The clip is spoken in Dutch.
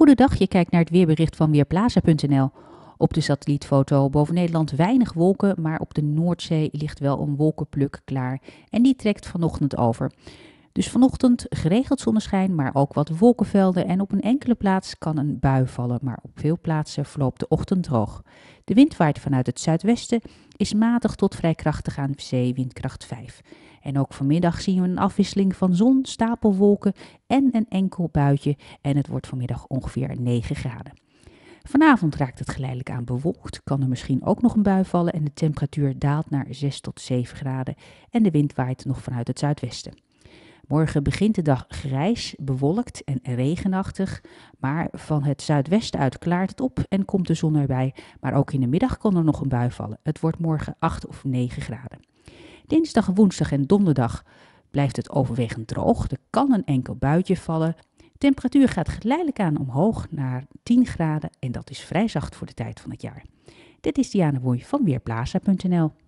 Goedendag, je kijkt naar het weerbericht van Weerplaza.nl. Op de satellietfoto boven Nederland weinig wolken, maar op de Noordzee ligt wel een wolkenpluk klaar. En die trekt vanochtend over. Dus vanochtend geregeld zonneschijn, maar ook wat wolkenvelden en op een enkele plaats kan een bui vallen, maar op veel plaatsen verloopt de ochtend droog. De wind waait vanuit het zuidwesten, is matig tot vrij krachtig aan zee, windkracht 5. En ook vanmiddag zien we een afwisseling van zon, stapelwolken en een enkel buitje en het wordt vanmiddag ongeveer 9 graden. Vanavond raakt het geleidelijk aan bewolkt, kan er misschien ook nog een bui vallen en de temperatuur daalt naar 6 tot 7 graden en de wind waait nog vanuit het zuidwesten. Morgen begint de dag grijs, bewolkt en regenachtig, maar van het zuidwesten uit klaart het op en komt de zon erbij. Maar ook in de middag kan er nog een bui vallen. Het wordt morgen 8 of 9 graden. Dinsdag, woensdag en donderdag blijft het overwegend droog. Er kan een enkel buitje vallen. De temperatuur gaat geleidelijk aan omhoog naar 10 graden en dat is vrij zacht voor de tijd van het jaar. Dit is Diana Woei van Weerplaza.nl.